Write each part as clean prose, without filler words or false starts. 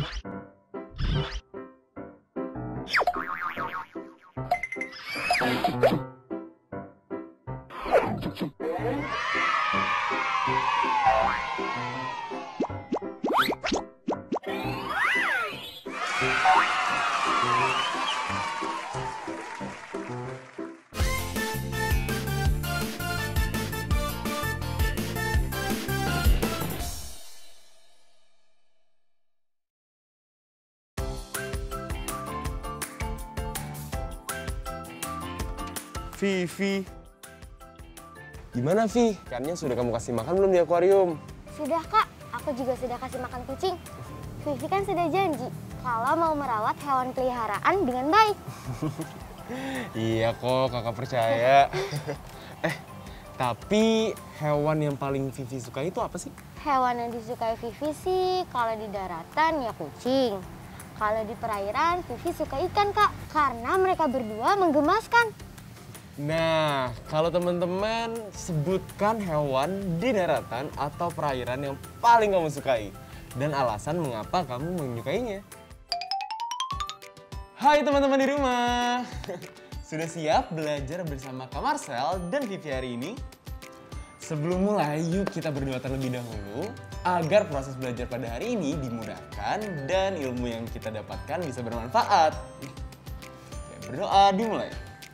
Vivi, gimana Vi? Ikannya sudah kamu kasih makan belum di akuarium? Sudah kak, aku juga sudah kasih makan kucing. Vivi kan sudah janji kalau mau merawat hewan peliharaan dengan baik. Iya kok, kakak percaya. Tapi hewan yang paling Vivi suka itu apa sih? Hewan yang disukai Vivi sih kalau di daratan ya kucing. Kalau di perairan Vivi suka ikan kak, karena mereka berdua menggemaskan. Nah, kalau teman-teman sebutkan hewan di daratan atau perairan yang paling kamu sukai dan alasan mengapa kamu menyukainya. Hai teman-teman di rumah, sudah siap belajar bersama Kak Marcel dan Vivi hari ini? Sebelum mulai, yuk kita berdoa terlebih dahulu agar proses belajar pada hari ini dimudahkan dan ilmu yang kita dapatkan bisa bermanfaat. Berdoa dimulai.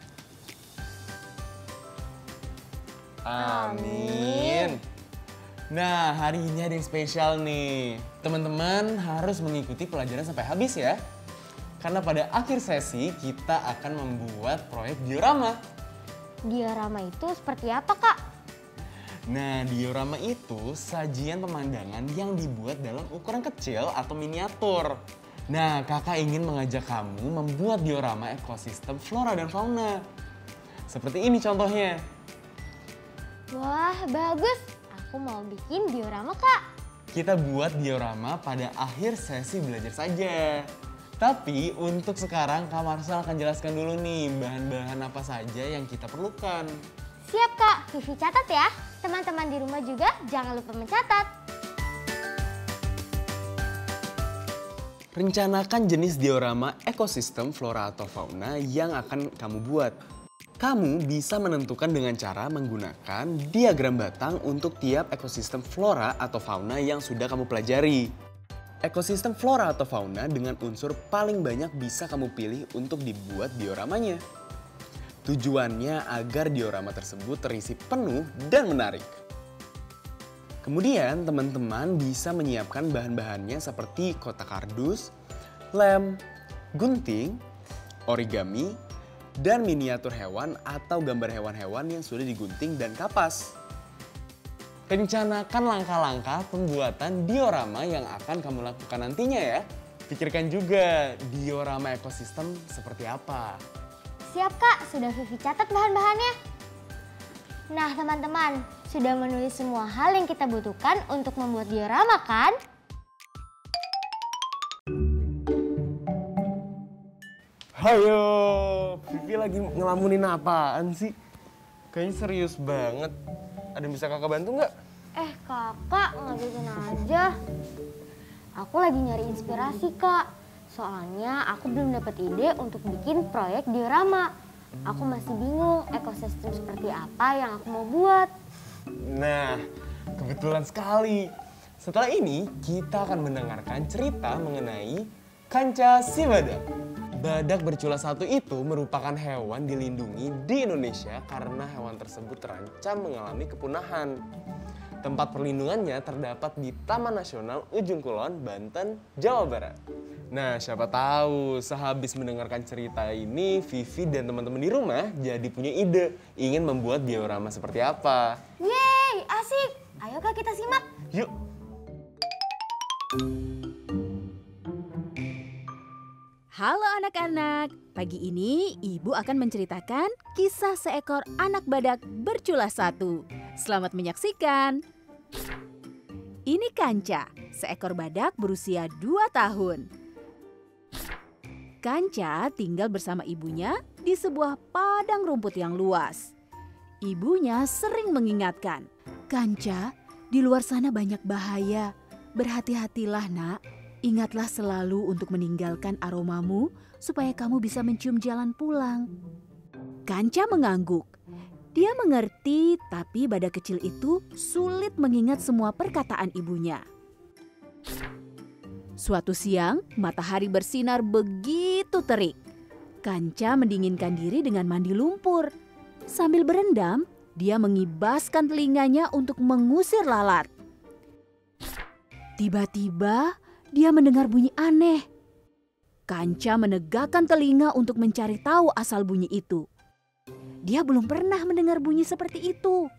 Amin. Nah, hari ini ada yang spesial nih. Teman-teman harus mengikuti pelajaran sampai habis ya. Karena pada akhir sesi kita akan membuat proyek diorama. Diorama itu seperti apa kak? Nah, diorama itu sajian pemandangan yang dibuat dalam ukuran kecil atau miniatur. Nah, kakak ingin mengajak kamu membuat diorama ekosistem flora dan fauna. Seperti ini contohnya. Wah, bagus. Aku mau bikin diorama, Kak. Kita buat diorama pada akhir sesi belajar saja. Tapi untuk sekarang Kak Marcel akan jelaskan dulu nih bahan-bahan apa saja yang kita perlukan. Siap, Kak. Vivi catat ya. Teman-teman di rumah juga jangan lupa mencatat. Rencanakan jenis diorama ekosistem flora atau fauna yang akan kamu buat. Kamu bisa menentukan dengan cara menggunakan diagram batang untuk tiap ekosistem flora atau fauna yang sudah kamu pelajari. Ekosistem flora atau fauna dengan unsur paling banyak bisa kamu pilih untuk dibuat dioramanya. Tujuannya agar diorama tersebut terisi penuh dan menarik. Kemudian teman-teman bisa menyiapkan bahan-bahannya seperti kotak kardus, lem, gunting, origami, dan miniatur hewan atau gambar hewan-hewan yang sudah digunting dan kapas. Rencanakan langkah-langkah pembuatan diorama yang akan kamu lakukan nantinya ya. Pikirkan juga diorama ekosistem seperti apa. Siap Kak, sudah Vivi catat bahan-bahannya. Nah teman-teman, sudah menulis semua hal yang kita butuhkan untuk membuat diorama kan? Hayo, Vivi lagi ngelamunin apaan sih? Kayaknya serius banget. Ada yang bisa kakak bantu nggak? Kakak ngajakin aja. Aku lagi nyari inspirasi kak. Soalnya aku belum dapat ide untuk bikin proyek diorama. Aku masih bingung ekosistem seperti apa yang aku mau buat. Nah, kebetulan sekali. Setelah ini kita akan mendengarkan cerita mengenai Kanca si Badak. Badak bercula satu itu merupakan hewan dilindungi di Indonesia karena hewan tersebut terancam mengalami kepunahan. Tempat perlindungannya terdapat di Taman Nasional Ujung Kulon, Banten, Jawa Barat. Nah, siapa tahu sehabis mendengarkan cerita ini, Vivi dan teman-teman di rumah jadi punya ide ingin membuat diorama seperti apa. Yeay, asik! Ayo kak kita simak. Yuk! Halo anak-anak, pagi ini ibu akan menceritakan kisah seekor anak badak bercula satu. Selamat menyaksikan. Ini Kanca, seekor badak berusia 2 tahun. Kanca tinggal bersama ibunya di sebuah padang rumput yang luas. Ibunya sering mengingatkan, "Kanca, di luar sana banyak bahaya. Berhati-hatilah, Nak." Ingatlah selalu untuk meninggalkan aromamu supaya kamu bisa mencium jalan pulang. Kanca mengangguk. Dia mengerti, tapi badak kecil itu sulit mengingat semua perkataan ibunya. Suatu siang, matahari bersinar begitu terik. Kanca mendinginkan diri dengan mandi lumpur. Sambil berendam, dia mengibaskan telinganya untuk mengusir lalat. Tiba-tiba, dia mendengar bunyi aneh. Kanca menegakkan telinga untuk mencari tahu asal bunyi itu. Dia belum pernah mendengar bunyi seperti itu.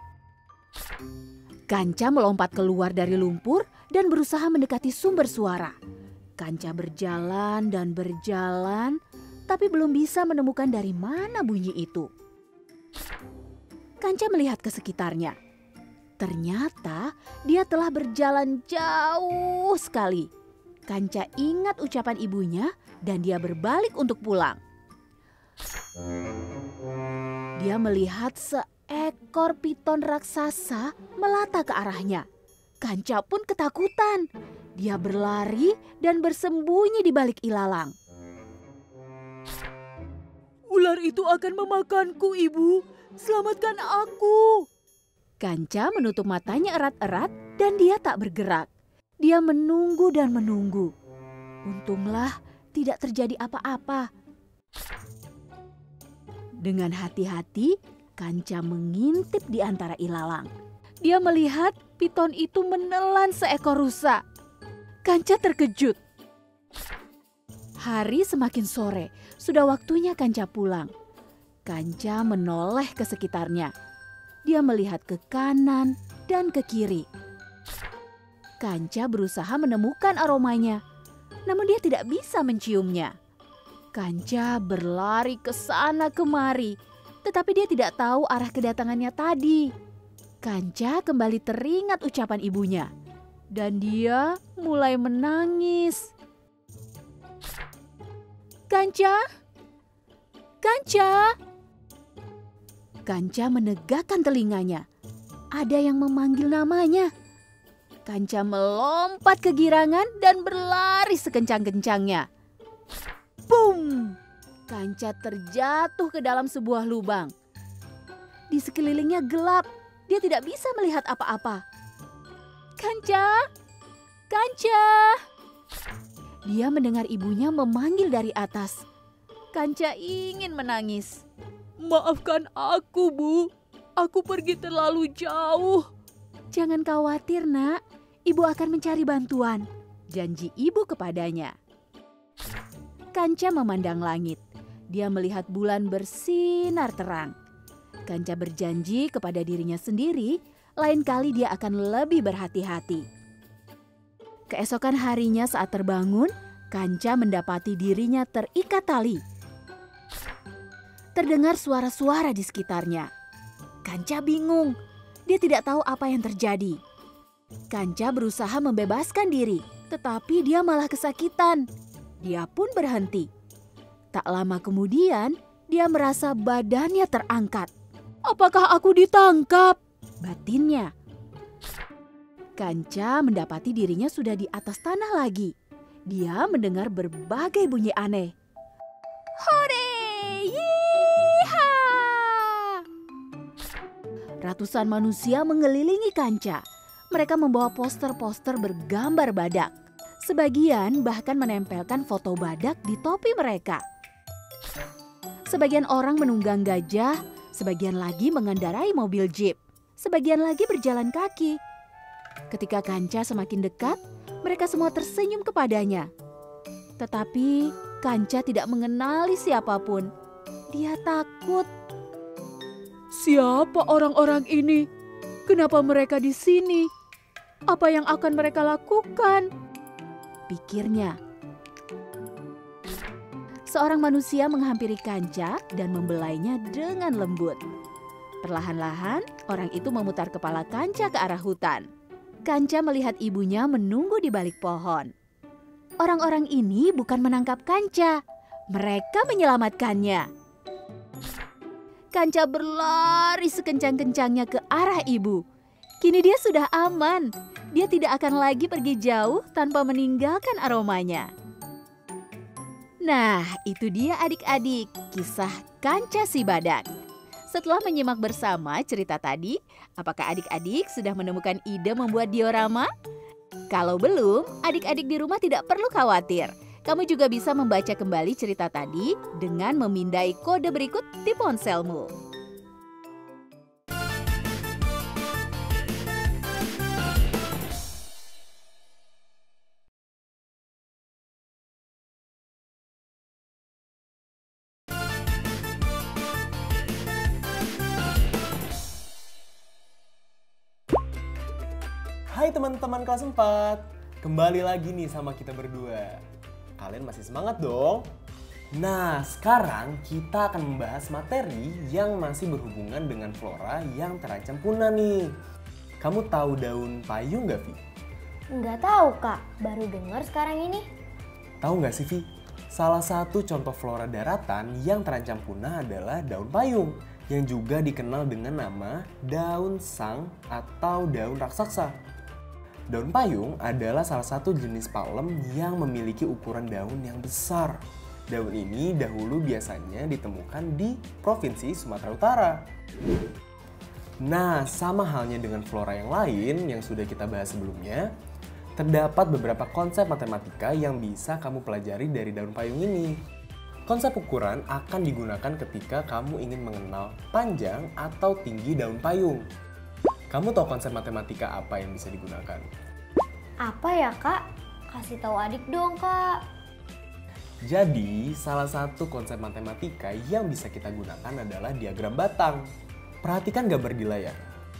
Kanca melompat keluar dari lumpur dan berusaha mendekati sumber suara. Kanca berjalan dan berjalan, tapi belum bisa menemukan dari mana bunyi itu. Kanca melihat ke sekitarnya. Ternyata dia telah berjalan jauh sekali. Kanca ingat ucapan ibunya dan dia berbalik untuk pulang. Dia melihat seekor piton raksasa melata ke arahnya. Kanca pun ketakutan. Dia berlari dan bersembunyi di balik ilalang. "Ular itu akan memakanku, Ibu. Selamatkan aku." Kanca menutup matanya erat-erat dan dia tak bergerak. Dia menunggu dan menunggu. Untunglah tidak terjadi apa-apa. Dengan hati-hati, Kanca mengintip di antara ilalang. Dia melihat piton itu menelan seekor rusa. Kanca terkejut. Hari semakin sore, sudah waktunya Kanca pulang. Kanca menoleh ke sekitarnya. Dia melihat ke kanan dan ke kiri. Kanca berusaha menemukan aromanya, namun dia tidak bisa menciumnya. Kanca berlari ke sana kemari, tetapi dia tidak tahu arah kedatangannya tadi. Kanca kembali teringat ucapan ibunya, dan dia mulai menangis. "Kanca! Kanca!" Kanca menegakkan telinganya. Ada yang memanggil namanya. Kanca melompat kegirangan dan berlari sekencang-kencangnya. Boom! Kanca terjatuh ke dalam sebuah lubang. Di sekelilingnya gelap, dia tidak bisa melihat apa-apa. "Kanca! Kanca!" Dia mendengar ibunya memanggil dari atas. Kanca ingin menangis. "Maafkan aku, Bu. Aku pergi terlalu jauh." "Jangan khawatir, Nak. Ibu akan mencari bantuan," janji ibu kepadanya. Kanca memandang langit. Dia melihat bulan bersinar terang. Kanca berjanji kepada dirinya sendiri, lain kali dia akan lebih berhati-hati. Keesokan harinya saat terbangun, Kanca mendapati dirinya terikat tali. Terdengar suara-suara di sekitarnya. Kanca bingung. Dia tidak tahu apa yang terjadi. Kanca berusaha membebaskan diri, tetapi dia malah kesakitan. Dia pun berhenti. Tak lama kemudian, dia merasa badannya terangkat. "Apakah aku ditangkap?" batinnya. Kanca mendapati dirinya sudah di atas tanah lagi. Dia mendengar berbagai bunyi aneh. "Hore! Yeeha!" Ratusan manusia mengelilingi Kanca. Mereka membawa poster-poster bergambar badak. Sebagian bahkan menempelkan foto badak di topi mereka. Sebagian orang menunggang gajah, sebagian lagi mengendarai mobil jeep, sebagian lagi berjalan kaki. Ketika Kanca semakin dekat, mereka semua tersenyum kepadanya. Tetapi Kanca tidak mengenali siapapun. Dia takut. "Siapa orang-orang ini? Kenapa mereka di sini? Apa yang akan mereka lakukan?" pikirnya. Seorang manusia menghampiri Kanca dan membelainya dengan lembut. Perlahan-lahan, orang itu memutar kepala Kanca ke arah hutan. Kanca melihat ibunya menunggu di balik pohon. Orang-orang ini bukan menangkap Kanca, mereka menyelamatkannya. Kanca berlari sekencang-kencangnya ke arah ibu. Kini dia sudah aman. Dia tidak akan lagi pergi jauh tanpa meninggalkan aromanya. Nah, itu dia adik-adik, kisah Kanca si Badak. Setelah menyimak bersama cerita tadi, apakah adik-adik sudah menemukan ide membuat diorama? Kalau belum, adik-adik di rumah tidak perlu khawatir. Kamu juga bisa membaca kembali cerita tadi dengan memindai kode berikut di ponselmu. Hai teman-teman kelas 4, kembali lagi nih sama kita berdua. Kalian masih semangat dong? Nah, sekarang kita akan membahas materi yang masih berhubungan dengan flora yang terancam punah nih. Kamu tahu daun payung nggak, Vi? Nggak tahu Kak, baru dengar sekarang ini. Tahu nggak sih, Vi? Salah satu contoh flora daratan yang terancam punah adalah daun payung, yang juga dikenal dengan nama daun sang atau daun raksasa. Daun payung adalah salah satu jenis palem yang memiliki ukuran daun yang besar. Daun ini dahulu biasanya ditemukan di Provinsi Sumatera Utara. Nah, sama halnya dengan flora yang lain yang sudah kita bahas sebelumnya, terdapat beberapa konsep matematika yang bisa kamu pelajari dari daun payung ini. Konsep ukuran akan digunakan ketika kamu ingin mengenal panjang atau tinggi daun payung. Kamu tahu konsep matematika apa yang bisa digunakan? Apa ya Kak? Kasih tahu adik dong Kak. Jadi, salah satu konsep matematika yang bisa kita gunakan adalah diagram batang. Perhatikan gambar di layar.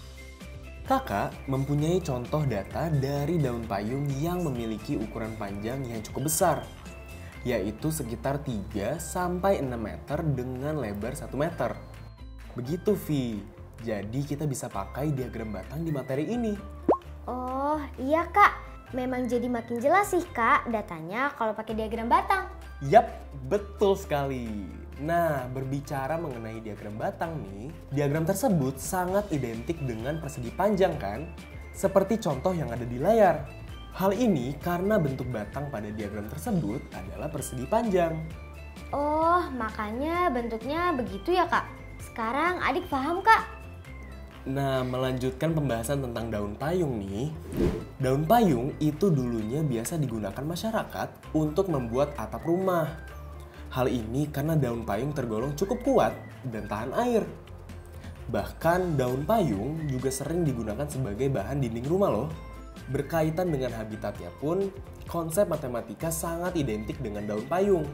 Kakak mempunyai contoh data dari daun payung yang memiliki ukuran panjang yang cukup besar, yaitu sekitar 3-6 meter dengan lebar 1 meter. Begitu, Vi. Jadi kita bisa pakai diagram batang di materi ini. Oh iya Kak, memang jadi makin jelas sih Kak datanya kalau pakai diagram batang. Yap, betul sekali. Nah, berbicara mengenai diagram batang nih, diagram tersebut sangat identik dengan persegi panjang kan? Seperti contoh yang ada di layar. Hal ini karena bentuk batang pada diagram tersebut adalah persegi panjang. Oh, makanya bentuknya begitu ya Kak. Sekarang adik paham Kak. Nah, melanjutkan pembahasan tentang daun payung nih. Daun payung itu dulunya biasa digunakan masyarakat untuk membuat atap rumah. Hal ini karena daun payung tergolong cukup kuat dan tahan air. Bahkan daun payung juga sering digunakan sebagai bahan dinding rumah loh. Berkaitan dengan habitatnya pun, konsep matematika sangat identik dengan daun payung.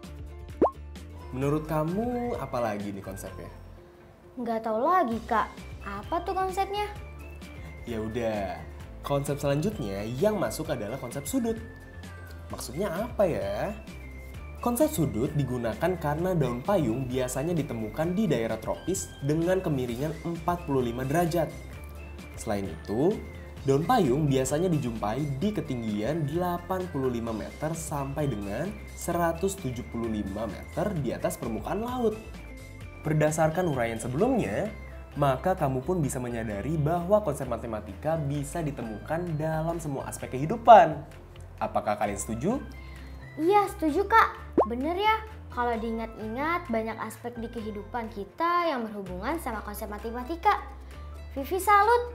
Menurut kamu apa lagi nih konsepnya? Nggak tahu lagi Kak, apa tuh konsepnya? Ya udah, konsep selanjutnya yang masuk adalah konsep sudut. Maksudnya apa ya? Konsep sudut digunakan karena daun payung biasanya ditemukan di daerah tropis dengan kemiringan 45 derajat. Selain itu, daun payung biasanya dijumpai di ketinggian 85 meter sampai dengan 175 meter di atas permukaan laut. Berdasarkan uraian sebelumnya, maka kamu pun bisa menyadari bahwa konsep matematika bisa ditemukan dalam semua aspek kehidupan. Apakah kalian setuju? Iya setuju Kak, bener ya. Kalau diingat-ingat banyak aspek di kehidupan kita yang berhubungan sama konsep matematika. Vivi salut.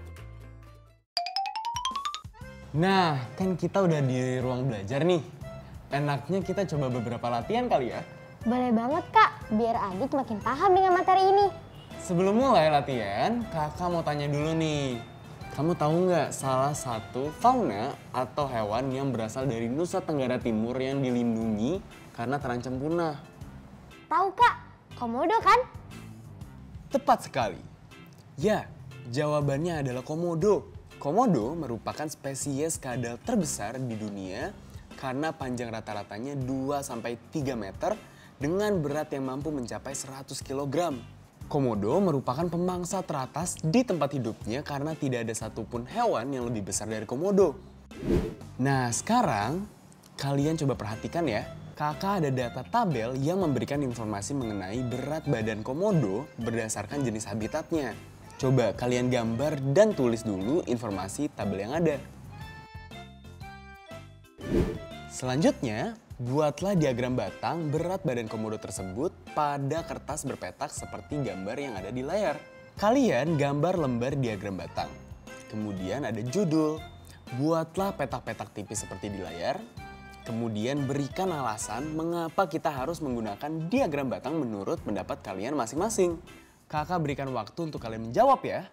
Nah, kan kita udah di ruang belajar nih. Enaknya kita coba beberapa latihan kali ya? Boleh banget Kak, biar adik makin paham dengan materi ini. Sebelum mulai latihan, kakak mau tanya dulu nih. Kamu tahu nggak salah satu fauna atau hewan yang berasal dari Nusa Tenggara Timur yang dilindungi karena terancam punah? Tahu Kak, komodo kan? Tepat sekali. Ya, jawabannya adalah komodo. Komodo merupakan spesies kadal terbesar di dunia karena panjang rata-ratanya 2-3 meter dengan berat yang mampu mencapai 100 kg. Komodo merupakan pemangsa teratas di tempat hidupnya karena tidak ada satupun hewan yang lebih besar dari komodo. Nah, sekarang kalian coba perhatikan ya. Kakak ada data tabel yang memberikan informasi mengenai berat badan komodo berdasarkan jenis habitatnya. Coba kalian gambar dan tulis dulu informasi tabel yang ada. Selanjutnya, buatlah diagram batang berat badan komodo tersebut pada kertas berpetak seperti gambar yang ada di layar. Kalian gambar lembar diagram batang. Kemudian ada judul. Buatlah petak-petak tipis seperti di layar. Kemudian berikan alasan mengapa kita harus menggunakan diagram batang menurut pendapat kalian masing-masing. Kakak berikan waktu untuk kalian menjawab ya.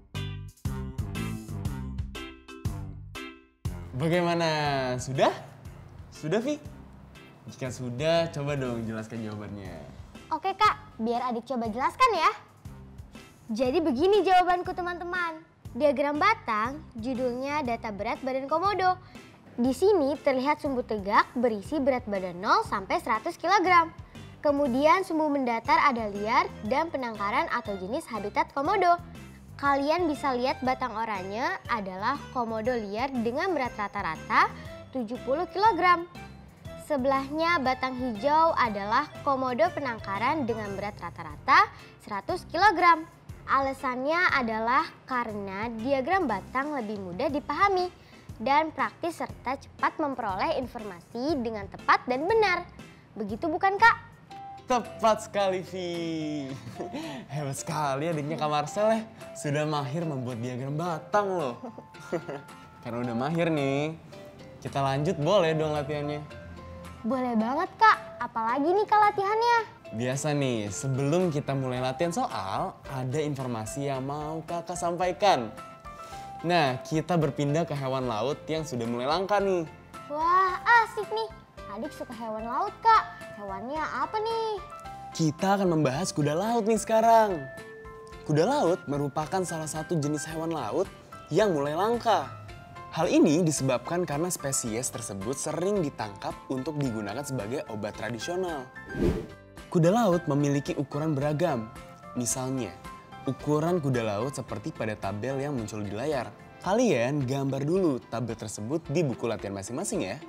Bagaimana? Sudah? Sudah, Vi? Jika sudah, coba dong jelaskan jawabannya. Oke Kak, biar adik coba jelaskan ya. Jadi begini jawabanku teman-teman. Diagram batang, judulnya data berat badan komodo. Di sini terlihat sumbu tegak berisi berat badan 0 sampai 100 kg. Kemudian sumbu mendatar ada liar dan penangkaran atau jenis habitat komodo. Kalian bisa lihat batang oranye adalah komodo liar dengan berat rata-rata 70 kg. Sebelahnya batang hijau adalah komodo penangkaran dengan berat rata-rata 100 kg. Alasannya adalah karena diagram batang lebih mudah dipahami dan praktis serta cepat memperoleh informasi dengan tepat dan benar. Begitu bukan Kak? Tepat sekali, Vi. Hebat sekali adiknya Kak Marcel ya. Sudah mahir membuat diagram batang loh. Karena udah mahir nih, kita lanjut boleh dong latihannya? Boleh banget Kak, apalagi nih Kak latihannya? Biasa nih, sebelum kita mulai latihan soal, ada informasi yang mau kakak sampaikan. Nah, kita berpindah ke hewan laut yang sudah mulai langka nih. Wah, asik nih. Adik suka hewan laut Kak. Hewannya apa nih? Kita akan membahas kuda laut nih sekarang. Kuda laut merupakan salah satu jenis hewan laut yang mulai langka. Hal ini disebabkan karena spesies tersebut sering ditangkap untuk digunakan sebagai obat tradisional. Kuda laut memiliki ukuran beragam. Misalnya, ukuran kuda laut seperti pada tabel yang muncul di layar. Kalian gambar dulu tabel tersebut di buku latihan masing-masing ya.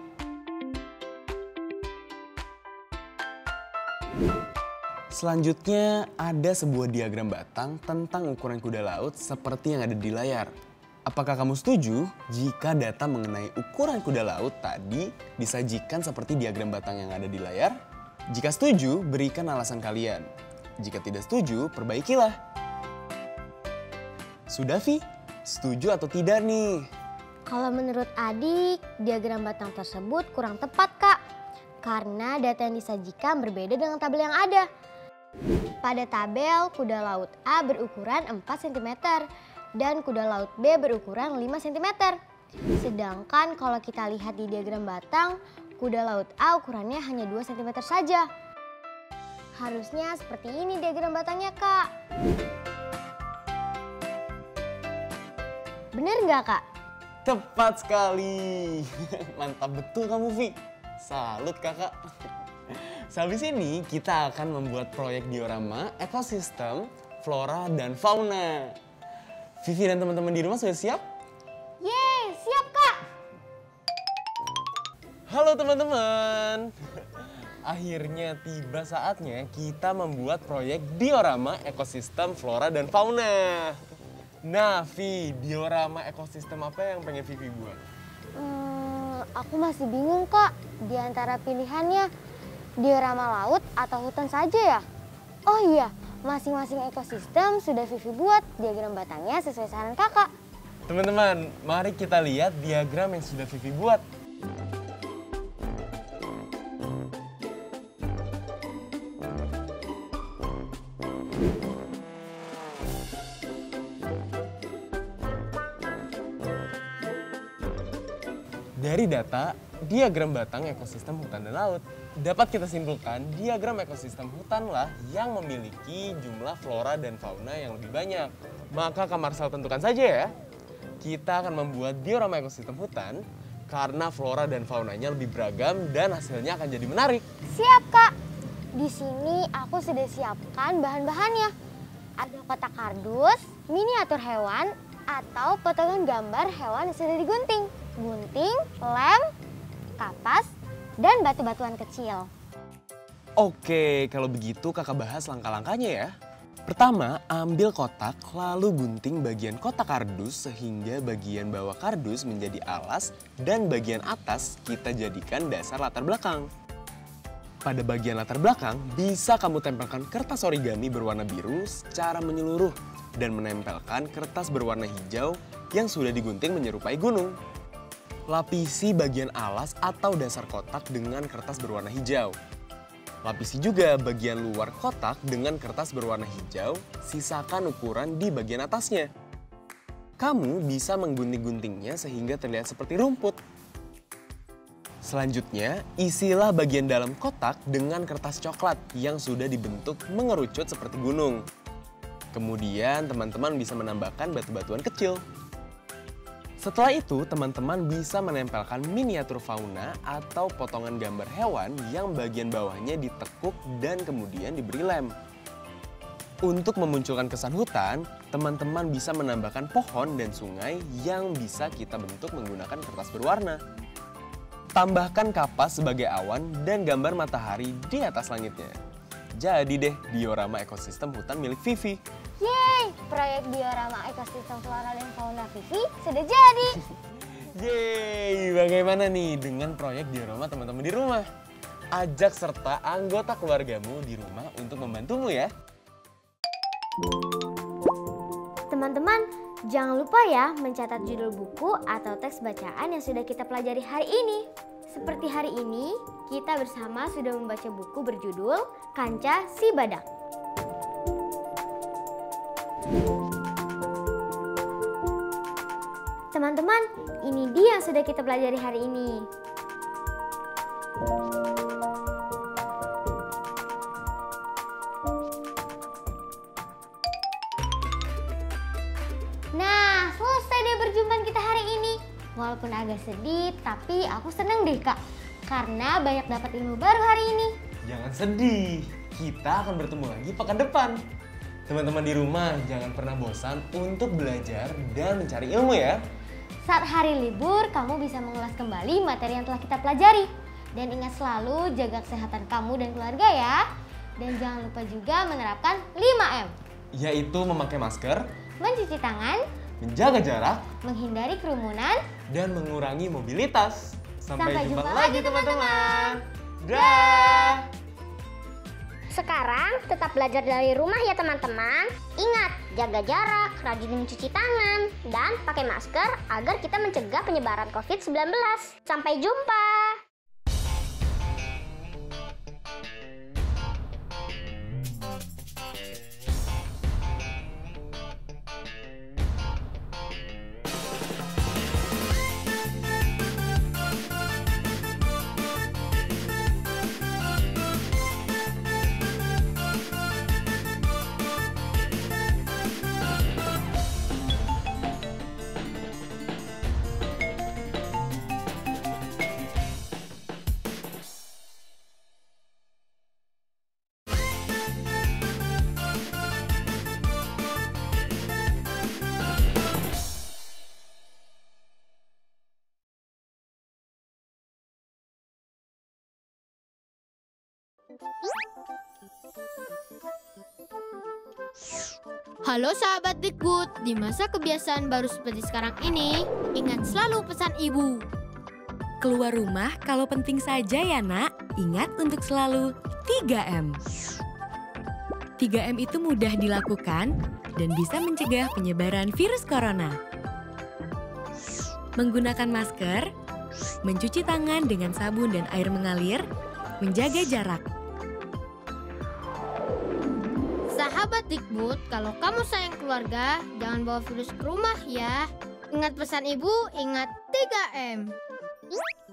Selanjutnya ada sebuah diagram batang tentang ukuran kuda laut seperti yang ada di layar. Apakah kamu setuju jika data mengenai ukuran kuda laut tadi disajikan seperti diagram batang yang ada di layar? Jika setuju, berikan alasan kalian. Jika tidak setuju, perbaikilah. Sudah, Vi? Setuju atau tidak nih? Kalau menurut adik, diagram batang tersebut kurang tepat Kak. Karena data yang disajikan berbeda dengan tabel yang ada. Pada tabel, kuda laut A berukuran 4 cm dan kuda laut B berukuran 5 cm. Sedangkan kalau kita lihat di diagram batang, kuda laut A ukurannya hanya 2 cm saja. Harusnya seperti ini diagram batangnya Kak. Bener nggak Kak? Tepat sekali. Mantap betul kamu, Vi. Salut kakak. Sehabis ini kita akan membuat proyek diorama ekosistem, flora, dan fauna. Vivi dan teman-teman di rumah sudah siap? Yeay, siap Kak! Halo teman-teman. Akhirnya tiba saatnya kita membuat proyek diorama ekosistem, flora, dan fauna. Nah, Vi, diorama ekosistem apa yang pengen Vivi buat? Aku masih bingung Kak, di antara pilihannya diorama laut atau hutan saja ya? Oh iya, masing-masing ekosistem sudah Vivi buat diagram batangnya sesuai saran kakak. Teman-teman, mari kita lihat diagram yang sudah Vivi buat. Dari data diagram batang ekosistem hutan dan laut, dapat kita simpulkan diagram ekosistem hutanlah yang memiliki jumlah flora dan fauna yang lebih banyak. Maka Kak Marcel tentukan saja ya. Kita akan membuat diorama ekosistem hutan karena flora dan faunanya lebih beragam dan hasilnya akan jadi menarik. Siap Kak. Di sini aku sudah siapkan bahan-bahannya. Ada kotak kardus, miniatur hewan, atau potongan gambar hewan yang sudah digunting. Gunting, lem, kapas, dan batu-batuan kecil. Oke, kalau begitu kakak bahas langkah-langkahnya ya. Pertama, ambil kotak lalu gunting bagian kotak kardus sehingga bagian bawah kardus menjadi alas dan bagian atas kita jadikan dasar latar belakang. Pada bagian latar belakang bisa kamu tempelkan kertas origami berwarna biru secara menyeluruh dan menempelkan kertas berwarna hijau yang sudah digunting menyerupai gunung. Lapisi bagian alas atau dasar kotak dengan kertas berwarna hijau. Lapisi juga bagian luar kotak dengan kertas berwarna hijau, sisakan ukuran di bagian atasnya. Kamu bisa menggunting-guntingnya sehingga terlihat seperti rumput. Selanjutnya, isilah bagian dalam kotak dengan kertas coklat yang sudah dibentuk mengerucut seperti gunung. Kemudian teman-teman bisa menambahkan batu-batuan kecil. Setelah itu, teman-teman bisa menempelkan miniatur fauna atau potongan gambar hewan yang bagian bawahnya ditekuk dan kemudian diberi lem. Untuk memunculkan kesan hutan, teman-teman bisa menambahkan pohon dan sungai yang bisa kita bentuk menggunakan kertas berwarna. Tambahkan kapas sebagai awan dan gambar matahari di atas langitnya. Jadi deh, diorama ekosistem hutan milik Vivi. Yeay, proyek diorama ekosistem flora dan fauna Vivi sudah jadi. Yeay, bagaimana nih dengan proyek diorama teman-teman di rumah? Ajak serta anggota keluargamu di rumah untuk membantumu ya. Teman-teman, jangan lupa ya mencatat judul buku atau teks bacaan yang sudah kita pelajari hari ini. Seperti hari ini, kita bersama sudah membaca buku berjudul Kancah Si Badak. Teman-teman, ini dia yang sudah kita pelajari hari ini. Nah, selesai deh perjumpaan kita hari ini. Walaupun agak sedih, tapi aku seneng deh Kak. Karena banyak dapat ilmu baru hari ini. Jangan sedih, kita akan bertemu lagi pekan depan. Teman-teman di rumah jangan pernah bosan untuk belajar dan mencari ilmu ya. Saat hari libur, kamu bisa mengulas kembali materi yang telah kita pelajari. Dan ingat selalu jaga kesehatan kamu dan keluarga ya. Dan jangan lupa juga menerapkan 5M. Yaitu memakai masker, Mencuci tangan, menjaga jarak, menghindari kerumunan. dan mengurangi mobilitas. Sampai jumpa lagi teman-teman. Dah. Sekarang tetap belajar dari rumah ya teman-teman. Ingat, jaga jarak, rajin mencuci tangan, dan pakai masker agar kita mencegah penyebaran COVID-19. Sampai jumpa! Halo sahabat Dikbud, di masa kebiasaan baru seperti sekarang ini, ingat selalu pesan ibu. Keluar rumah kalau penting saja ya nak, ingat untuk selalu 3M. 3M itu mudah dilakukan dan bisa mencegah penyebaran virus corona. Menggunakan masker, mencuci tangan dengan sabun dan air mengalir, menjaga jarak. Sahabat Dikbud, kalau kamu sayang keluarga, jangan bawa virus ke rumah ya. Ingat pesan ibu, ingat 3M.